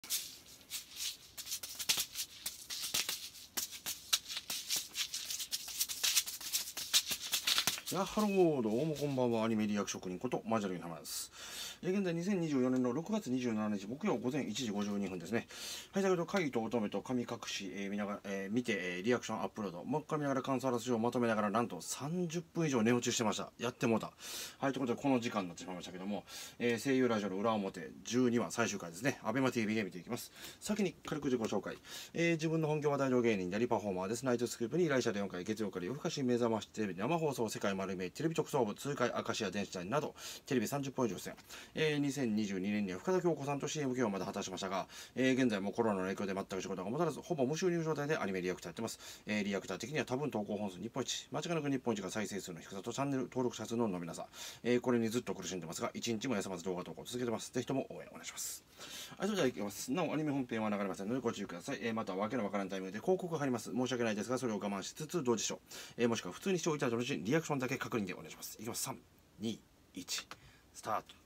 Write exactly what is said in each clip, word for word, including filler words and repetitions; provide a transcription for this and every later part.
やハロー、どうもこんばんは。アニメリアク職人ことマジャルにハマです。現在にせんにじゅうよねんのろくがつにじゅうしちにち木曜午前いちじごじゅうにふんですね。はい、先ほど会議と乙女と神隠し、えー、見ながら、えー、見て、えー、リアクションアップロード、もう一回見ながら感想あらすじをまとめながら、なんとさんじゅっぷん以上寝落ちしてました。やってもうた。はい、ということでこの時間になってしまいましたけども、えー、声優ラジオの裏表じゅうにわ最終回ですね。アベマ ティービー で見ていきます。先に軽く自己紹介。えー、自分の本業は大道芸人でありパフォーマーです。ナイトスクープに依頼者でよんかい、月曜から夜更かし目覚ましテレビ生放送世界丸見えテレビ特捜部痛快明石家電子台などテレビさんじゅっぽん以上出演。えー、にせんにじゅうにねんには深田恭子さんと シーエム 業をまだ果たしましたが、えー、現在もコロナの影響で全く仕事が戻らずほぼ無収入状態でアニメリアクターやってます。えー、リアクター的には多分投稿本数日本一、間違いなく日本一が再生数の低さとチャンネル登録者数の伸びなさ、えー、これにずっと苦しんでますが一日も休まず動画投稿を続けてます。ぜひとも応援お願いします。はい、それではいきます。なおアニメ本編は流れませんのでご注意ください。えー、またわけのわからんタイミングで広告が入ります。申し訳ないですがそれを我慢しつつ同時視聴、えー、もしくは普通に視聴いただいた後にリアクションだけ確認でお願いします。いきます。さん、に、いち、スタート。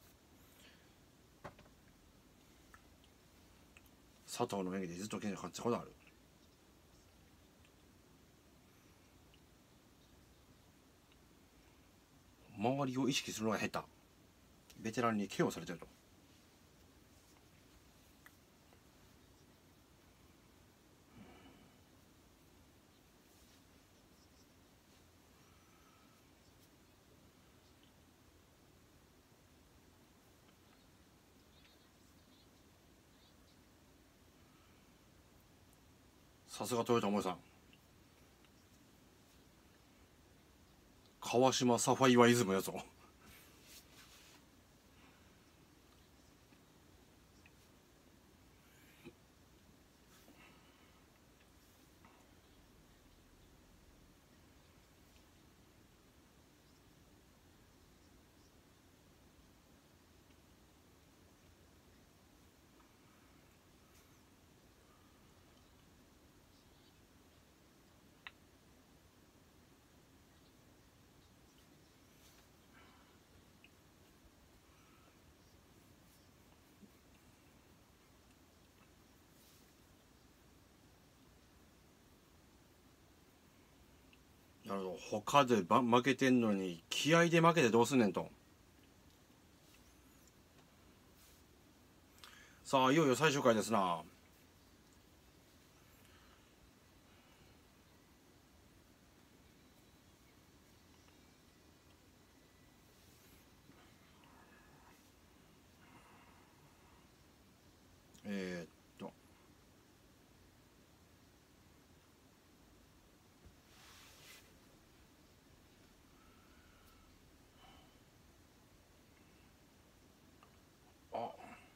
佐藤の演技でずっと剣を買ったことある。周りを意識するのが下手。ベテランにケアをされてると。さすがトヨタ萌さん。川島サファイワイズムやぞ。なるほど。他でば負けてんのに気合で負けてどうすんねんと。さあいよいよ最終回ですな。えー、っとあ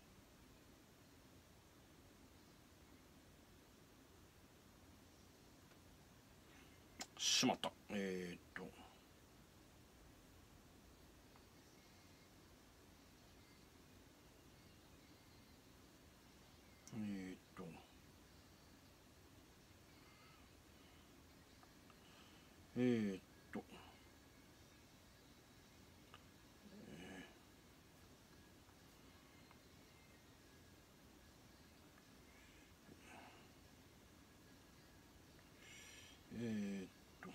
しまった。えー、っとえー、っとえー、っとえー、っと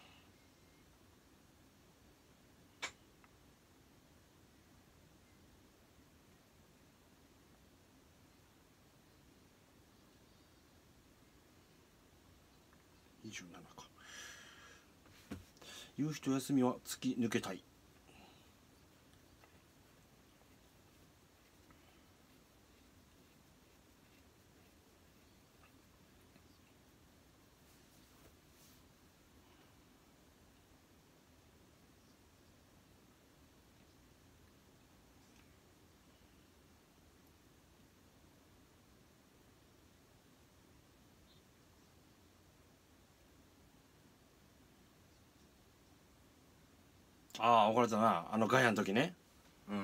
にじゅうななか。夕日と休みは突き抜けたい。ああ怒られたな、あのガヤの時ね。うん。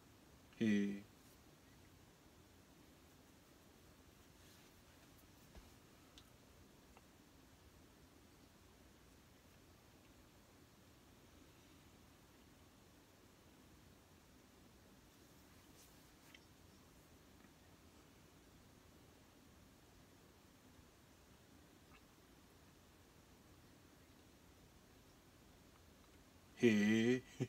へえ。 へえ。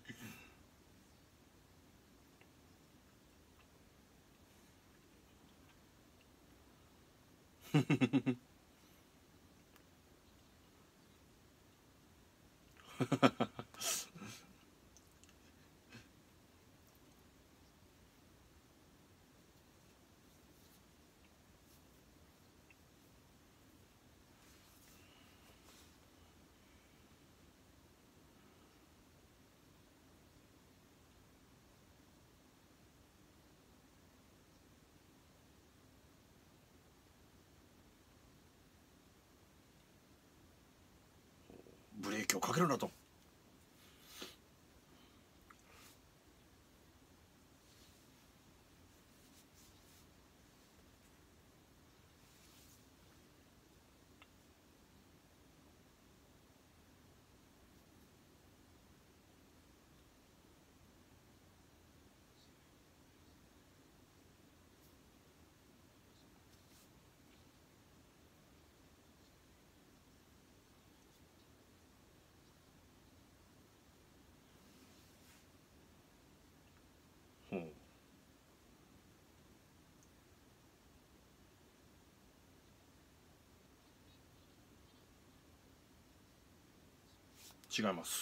ブレーキをかけるなと。ほう。違います。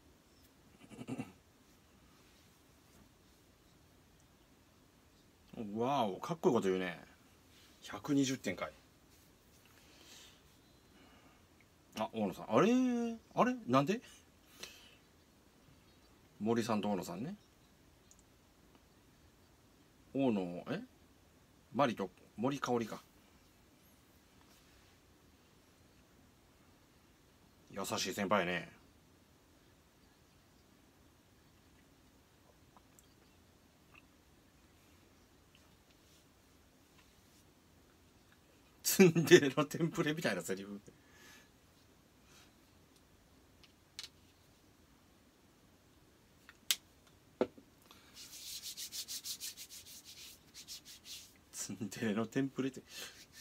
わお、かっこいいこと言うね。ひゃくにじゅってんかい。あ、大野さん、あれあれなんで？森さんと大野さんね。大野、えマリと森香織か。優しい先輩ね。ツンデレのテンプレみたいなセリフ。ツンデレのテンプレって。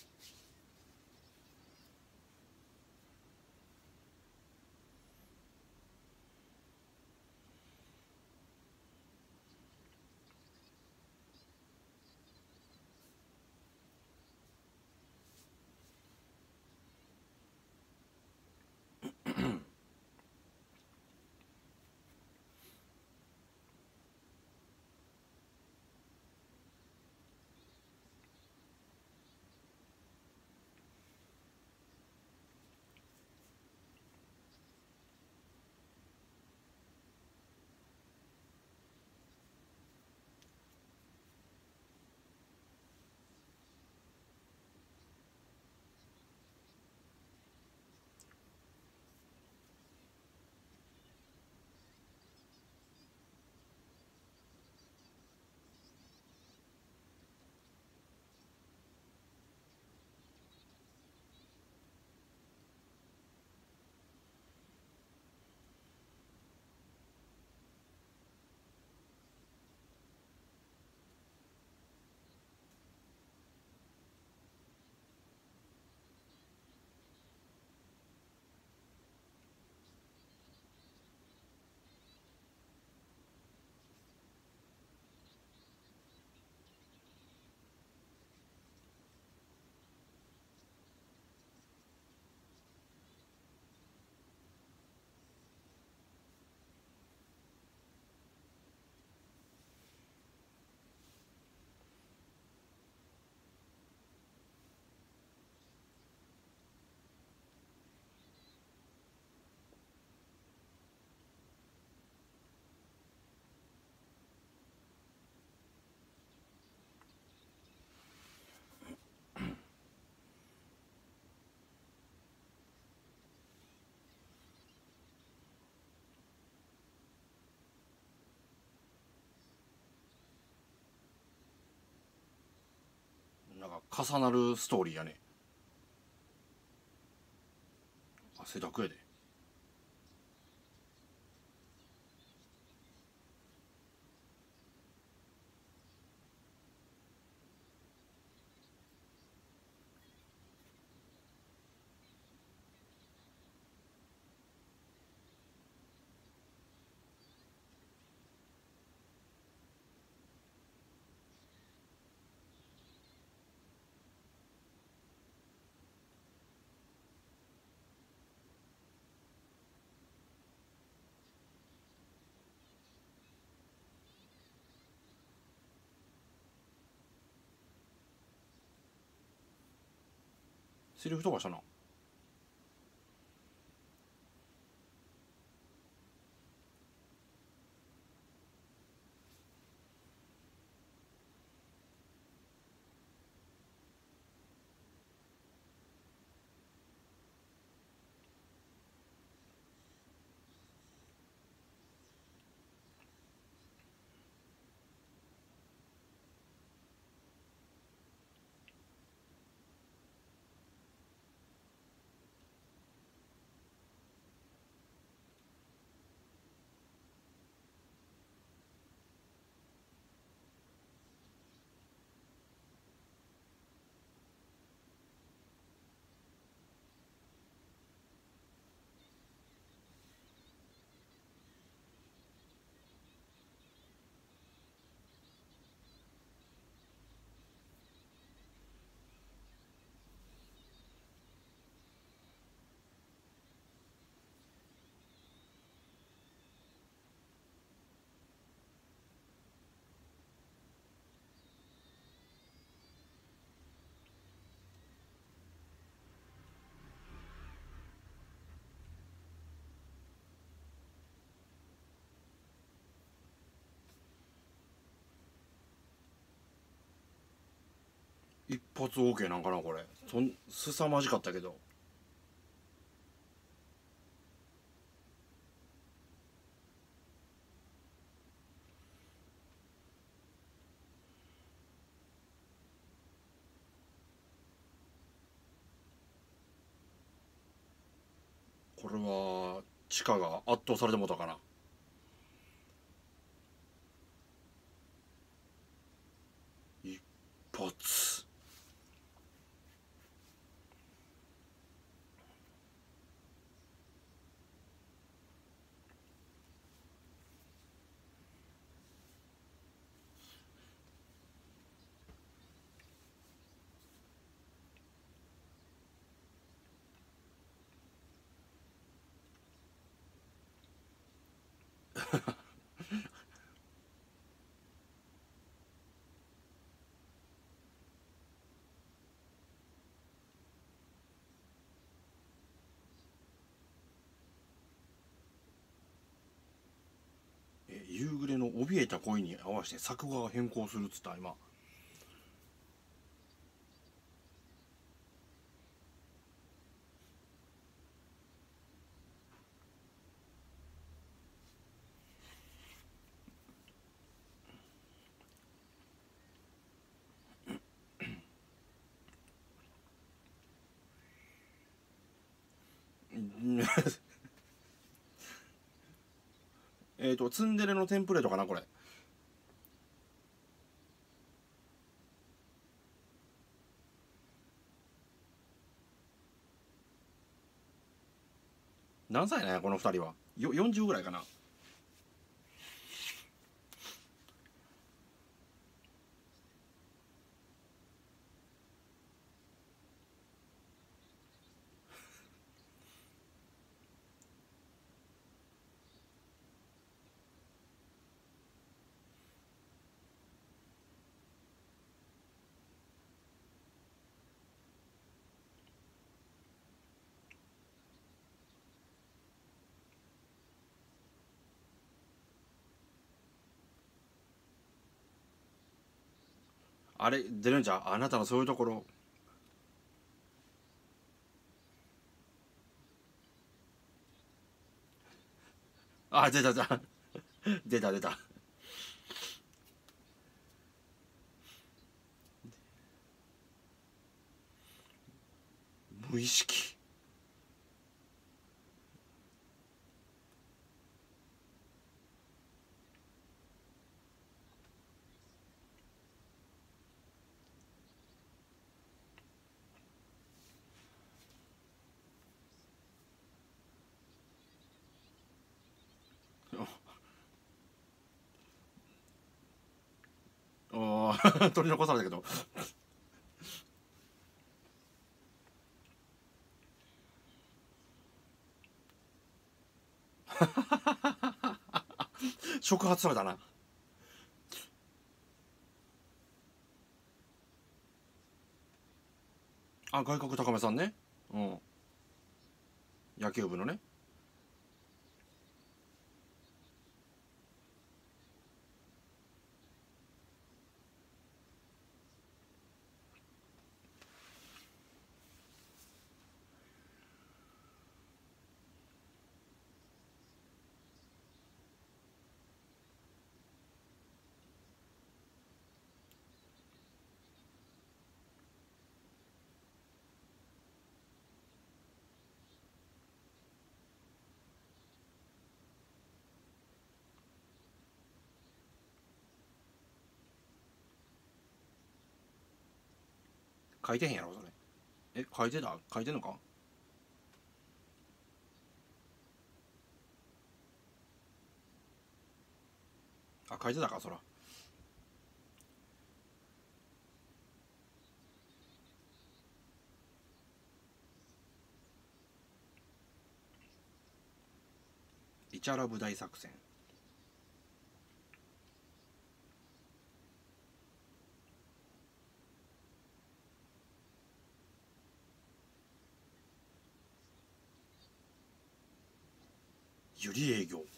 なんか重なるストーリーやね。汗だくやで。 セリフ飛ばしたな。一発 OK なんかなこれ。そんすさまじかったけど。これは地下が圧倒されてもうたかな。一発。え夕暮れの怯えた声に合わせて作画が変更するっつった今。えっとツンデレのテンプレートかなこれ。何歳なんやこの二人は。よよんじゅうぐらいかな。あれ出るんじゃうあなたのそういうところ。あ出た出た出た出た。無意識。おー取り残されたけど。触発されたな。 あ、外角高めさんね。うん。野球部のね。書いてへんやろそれ。え、書いてた書いてんのか。あ、書いてたかそら。イチャラブ大作戦。ユリ営業。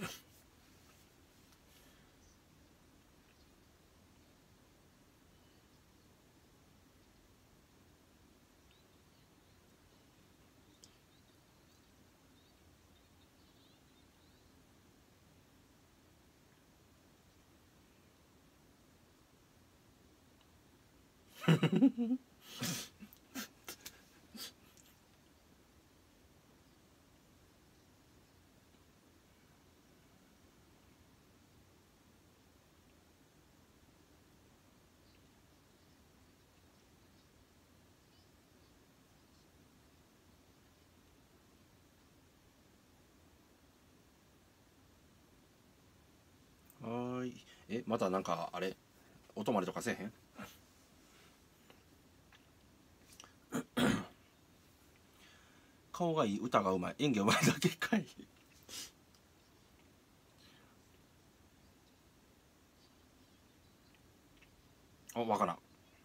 はーい。え、またなんかあれ、お泊まりとかせえへん。顔がいい、歌がうまい、演技うまいだけかい。あ、わからん。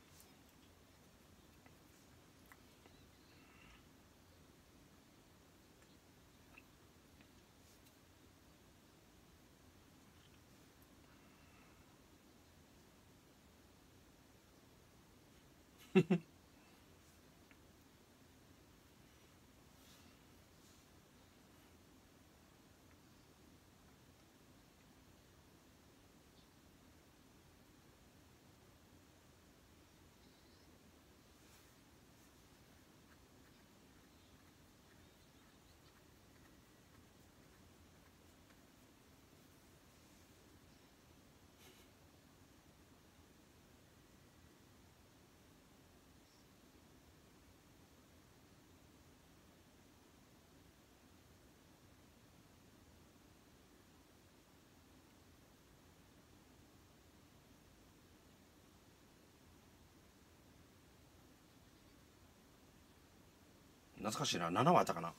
懐かしいな。ななわあったかな。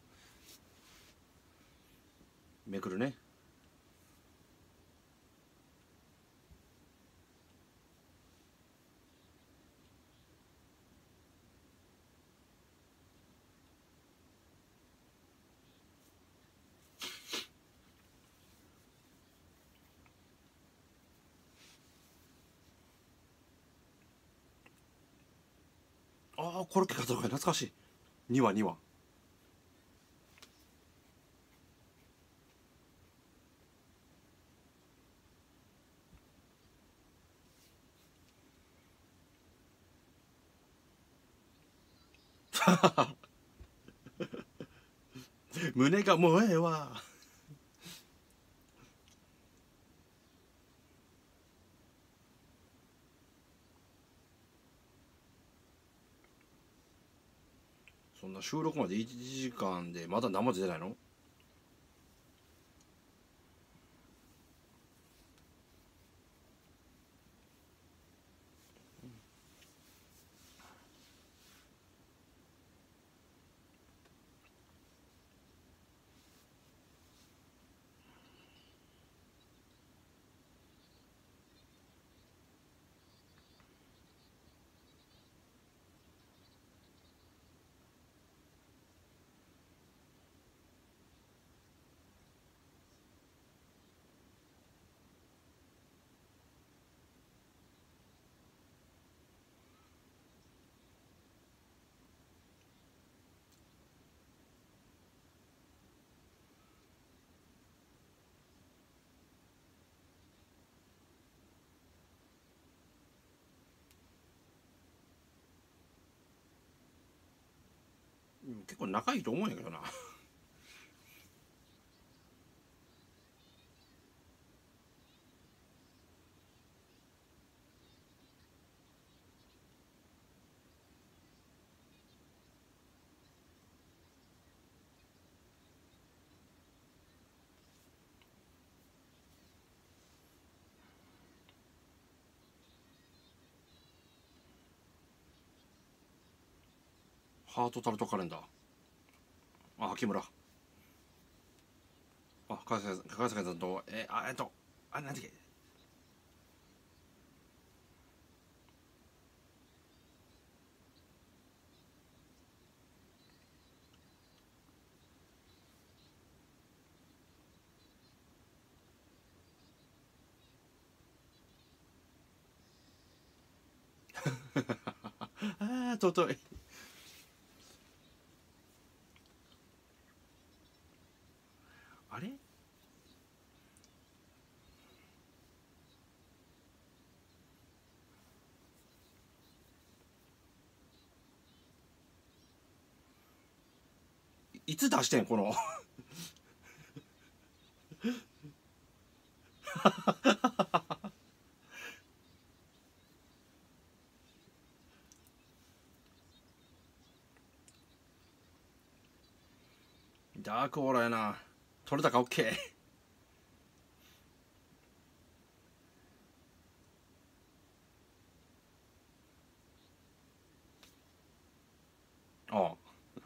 めくるね。ああ、コロッケ買ったのか懐かしい。にわにわ。胸がもうええわ。そんな収録までいちじかんでまだ生出てないの。 結構仲いいと思うんやけどな。ハートタルトカレンダー。あ、木村。あ、川崎さん、川崎さんと、えー、あ、えっと、あ、なんだっけ。あー、尊い。あれいつ出してんこの。ダークオーラやな。取れたか OK。 あ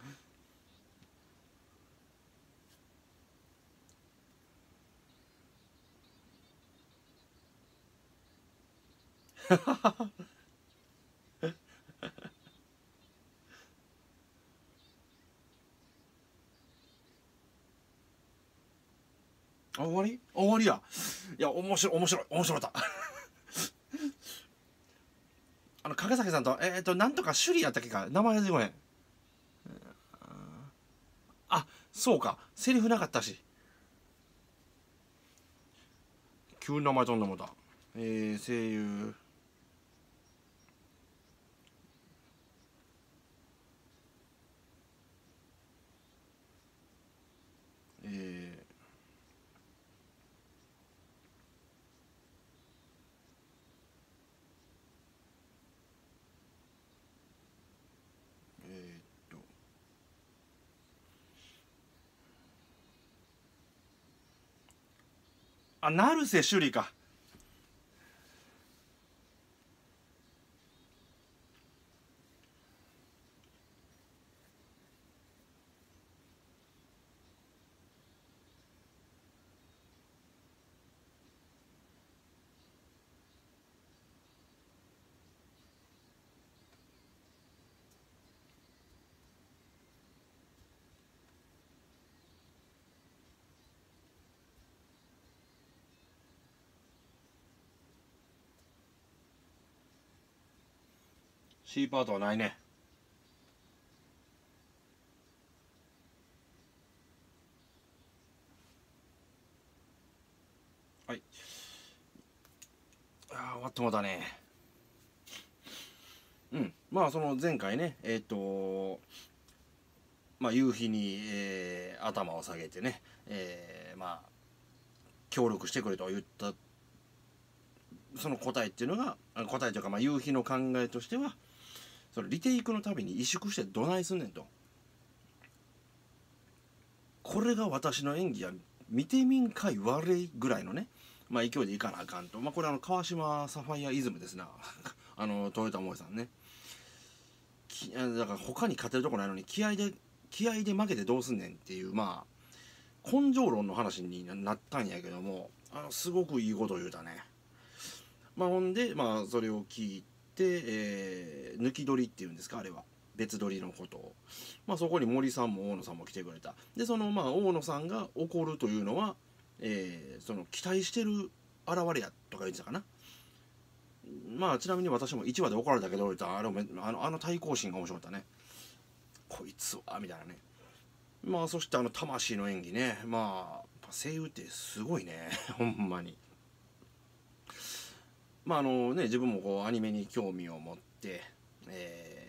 あ、終わり終わりや。いや、面白い面白い面白かった。あの影崎さんと、えっ、ー、となんとか首里やったっけか、名前出てこへん。あ、そうか、セリフなかったし。急に名前飛んでもうた。えー、声優。えー、えー、っとあ、成瀬首里か。C パートはないね。はい。あー、終わってもうたね。うん、まあその前回ね、えっ、とまあ夕日に、えー頭を下げてね、えーまあ協力してくれと言ったその答えっていうのが、あ答えというか、まあ夕日の考えとしては、そのリテイクのたびに萎縮してどないすんねんと。これが私の演技や、見てみんかい悪いぐらいのね、まあ勢いでいかなあかんと。まあこれあの川島サファイアイズムですな。あの豊田萌さんね。きだから他に勝てるとこないのに気合で気合で負けてどうすんねんっていう、まあ根性論の話になったんやけども、あのすごくいいこと言うたね。まあほんで、まあそれを聞いて、えー抜き取りっていうんですか、あれは別撮りのことを、まあそこに森さんも大野さんも来てくれた。でそのまあ大野さんが怒るというのは、えーその期待してる現れやとか言ってたかな。まあちなみに私もいちわで怒られたけど、あのあのあの対抗心が面白かったね。こいつはみたいなね。まあそしてあの魂の演技ね。まあ声優ってすごいね。ほんまに。まああのね、自分もこうアニメに興味を持って、えー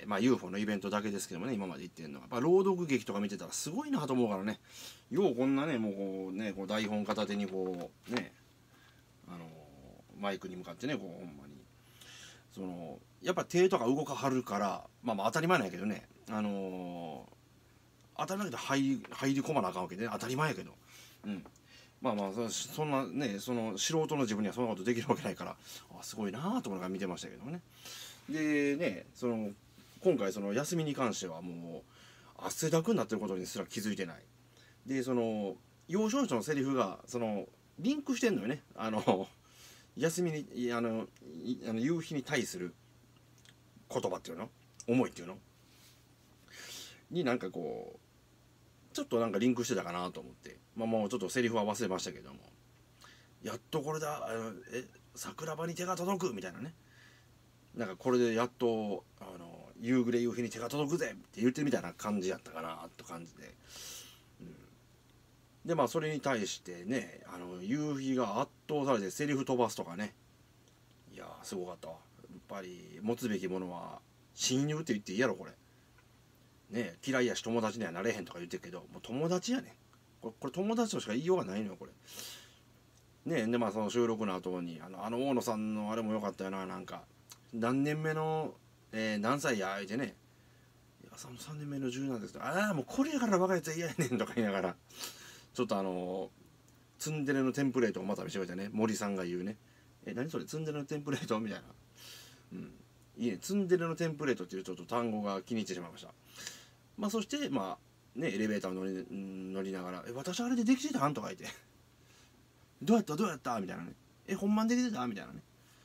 まあ ユーフォー のイベントだけですけどもね、今まで行ってるのはやっぱ朗読劇とか見てたらすごいなと思うからね、ようこんなねもうこうねこう台本片手にこうねあのマイクに向かってねこうほんまにそのやっぱ手とか動かはるから、まあまあ当たり前なんやけどね、あのー、当たり前だけど入り入り込まなあかんわけで、ね、当たり前やけど、うん、まあまあそそんなねその素人の自分にはそんなことできるわけないから、あすごいなあと思いながら見てましたけどね。でねその今回その休みに関してはもう汗だくになってることにすら気づいてない。でその要所要所のセリフがそのリンクしてんのよね。あの休みにあのあの夕日に対する言葉っていうの思いっていうのになんかこうちょっとなんかリンクしてたかなと思って、まあもうちょっとセリフは忘れましたけども、やっとこれだあのえ桜庭に手が届くみたいなね、なんかこれでやっとあの夕暮れ夕日に手が届くぜって言ってるみたいな感じやったかなと感じで、うん、でまあそれに対してねあの夕日が圧倒されてセリフ飛ばすとかね、いやーすごかったわ。やっぱり持つべきものは親友って言っていいやろこれね。嫌いやし友達にはなれへんとか言ってるけど、もう友達やねこれ。これ友達としか言いようがないのよこれね。でまあその収録の後にあのあの大野さんのあれも良かったよな、なんか何年目の、えー、何歳や言うてね、いやさんねんめのじゅうなんですけど、ああもうこれやから若いやつは嫌やねんとか言いながらちょっとあのー、ツンデレのテンプレートをまた見せてくれてね、森さんが言うね、え何それツンデレのテンプレートみたいな、うん、いいね、ツンデレのテンプレートっていうちょっと単語が気に入ってしまいました。まあそしてまあねエレベーターを乗り乗りながら「え私あれでできてたん?」とか言って「どうやったどうやった?」みたいなね「えほんまにできてた?」みたいなね、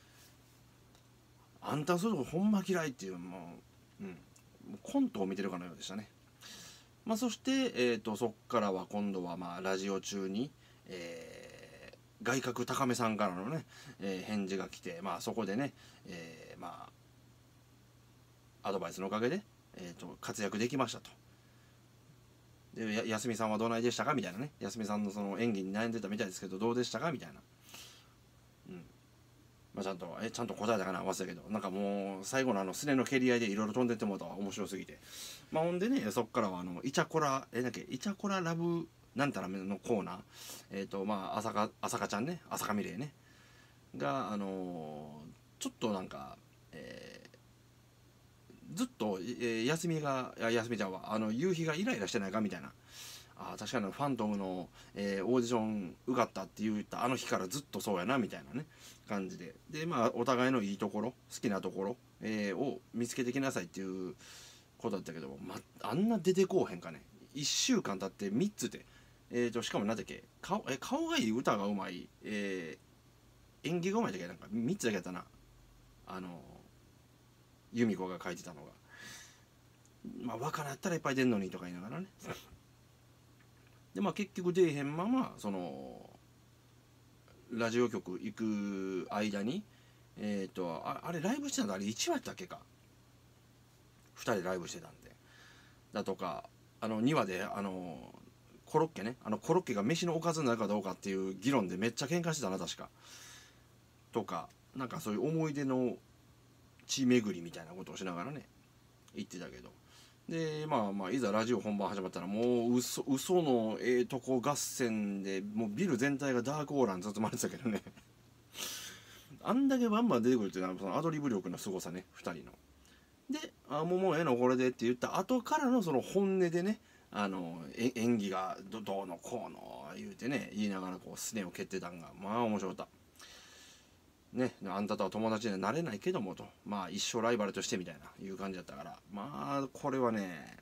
あんたそういうとこほんま嫌いっていう、もう、うん、もうコントを見てるかのようでしたね。まあそして、えー、とそっからは今度はまあラジオ中に、えー、外角高めさんからのね、えー、返事が来て、まあそこでね、えー、まあアドバイスのおかげで、えー、と活躍できましたと。でや休みさんはどないでしたかみたいなね、休みさんのその演技に悩んでたみたいですけどどうでしたかみたいな、うんまあ、ちゃんとえちゃんと答えたかな忘れたけど、なんかもう最後のあのすねの蹴り合いでいろいろ飛んでってもうたわ、面白すぎて。まあほんでねそっからはあのイチャコラえだっけイチャコララブなんたらのコーナー、えっ、ー、とまあ朝香朝香ちゃんね、朝香美玲ねがあのー、ちょっとなんか、えー、ずっと、えー、休みが休みちゃんはあの夕日がイライラしてないかみたいな、あ確かにファントムの、えー、オーディション受かったって言ったあの日からずっとそうやなみたいなね感じで、でまあお互いのいいところ好きなところ、えー、を見つけてきなさいっていうことだったけど、まあんな出てこうへんかね。いっしゅうかん経ってみっつで、えー、としかも何だっけ 顔, え顔がいい歌がうまい、えー、演技がうまいだけなんかみっつだけやったな、あの由美子が書いてたのが、まあ若菜やったらいっぱい出んのにとか言いながらねでまあ結局出えへんままそのラジオ局行く間にえっ、ー、と あ, あれライブしてたのあれいちわやったっけか、ふたりライブしてたんでだとか、あのにわであのコロッケね、あのコロッケが飯のおかずになるかどうかっていう議論でめっちゃ喧嘩してたな確かとか、なんかそういう思い出の地巡りみたいなことをしながらね言ってたけど、でまあまあいざラジオ本番始まったらもう嘘嘘のええとこ合戦でもうビル全体がダークオーラに包まれてたけどねあんだけバンバン出てくるっていうのはそのアドリブ力の凄さねふたりの。で「あもうもうええのこれで」って言った後からのその本音でね、あの演技が ど, どうのこうの言うてね言いながらこうすねを蹴ってたんがまあ面白かったね。あんたとは友達にはなれないけどもと、まあ一生ライバルとしてみたいないう感じだったから、まあこれはね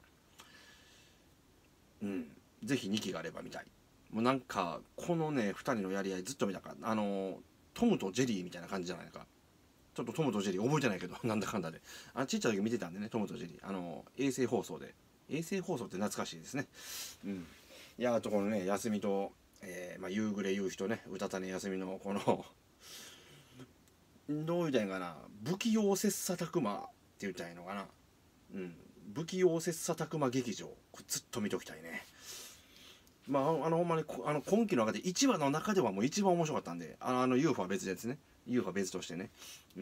うんぜひにきがあれば見たい。もうなんかこのねふたりのやり合いずっと見たから、あのトムとジェリーみたいな感じじゃないか。ちょっとトムとジェリー覚えてないけどなんだかんだであちっちゃい時見てたんでね、トムとジェリーあの衛星放送で、衛星放送って懐かしいですね。うんいやあとこのね休みと、えーまあ、夕暮れ夕日とねうたた寝休みのこのどう言うたんやかな、不器用切磋琢磨って言ったんやのかな、うん不器用切磋琢磨劇場、これずっと見ときたいね。まああのほんまにあの今期の中でいちわの中ではもう一番面白かったんで、あの ユーフォー は別ですね、 ユーフォー は別としてね、うん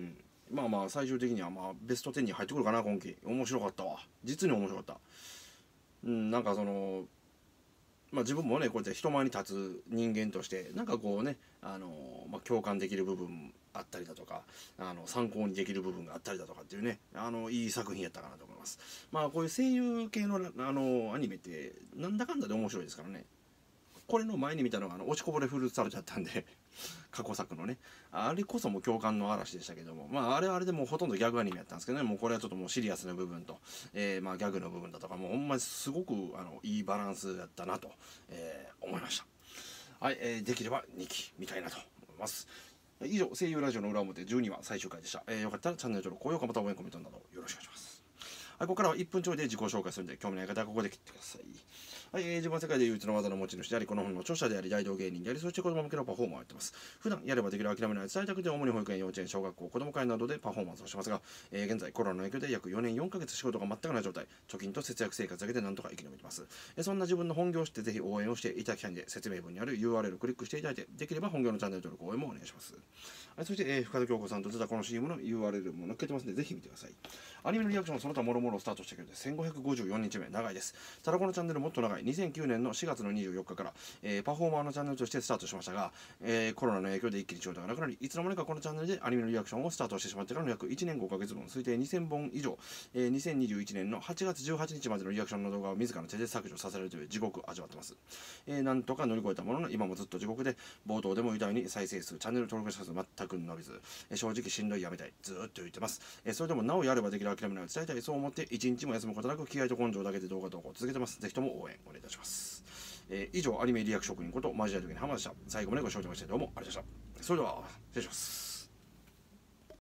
まあまあ最終的にはまあベストじゅうに入ってくるかな。今季面白かったわ、実に面白かった。うん、なんかそのまあ自分もねこうやって人前に立つ人間としてなんかこうねあの、まあ、共感できる部分あったりだとか、あの参考にできる部分があったりだとかっていうね、あのいい作品やったかなと思います。まあこういう声優系のあのアニメってなんだかんだで面白いですからね。これの前に見たのがあの落ちこぼれフルーツサルだったんで過去作のね、あれこそも共感の嵐でしたけども、まああれはあれでもうほとんどギャグアニメやったんですけどね、もうこれはちょっともうシリアスな部分と、えー、まあギャグの部分だとかもうほんまにすごくあのいいバランスだったなと、えー、思いました。はい、えー、できればにき見たいなと思います。以上、声優ラジオの裏表じゅうにわ最終回でした。えー、よかったらチャンネル登録、高評価、また応援コメントなどよろしくお願いします。はい、ここからはいっぷんちょいで自己紹介するので、興味ない方はここで切ってください。はい、えー、自分は世界で唯一の技の持ち主であり、この本の著者であり、大道芸人であり、そして子供向けのパフォーマーをやっています。普段やればできる諦めない在宅で主に保育園、幼稚園、小学校、子供会などでパフォーマンスをしてますが、えー、現在コロナの影響で約よねんよんかげつ仕事が全くない状態、貯金と節約生活だけでなんとか生き延びています。えー、そんな自分の本業を知ってぜひ応援をしていただきたいので、説明文にある ユーアールエル をクリックしていただいて、できれば本業のチャンネル登録応援もお願いします。はい、そして、えー、深田恭子さんと出たこの シーエム の ユーアールエル も載っけてますので、ぜひ見てください。アニメのリアクションその他もろもろスタートしてくれてせんごひゃくごじゅうよっかめ、長いです。ただこのチャンネルもっと長いにせんきゅうねんのしがつのにじゅうよっかから、えー、パフォーマーのチャンネルとしてスタートしましたが、えー、コロナの影響で一気に仕事がなくなり、いつの間にかこのチャンネルでアニメのリアクションをスタートしてしまってからの約いちねんごかげつぶん、推定にせんぼん以上、えー、にせんにじゅういちねんのはちがつじゅうはちにちまでのリアクションの動画を自らの手で削除させられるという地獄を味わってます。えー、なんとか乗り越えたものの今もずっと地獄で、冒頭でも言ったように再生数、チャンネル登録者数全く伸びず、えー、正直しんどい、やめたい、ずーっと言ってます。えー、それでもなおやればできる諦めないを伝えたい、そう思って一日も休むことなく気合と根性だけで動画投稿を続けてます。ぜひとも応援お願いいたします。えー、以上、アニメリアク職人ことマジアルゲに浜でした。最後までご視聴いただきましてどうもありがとうございました。それでは失礼します。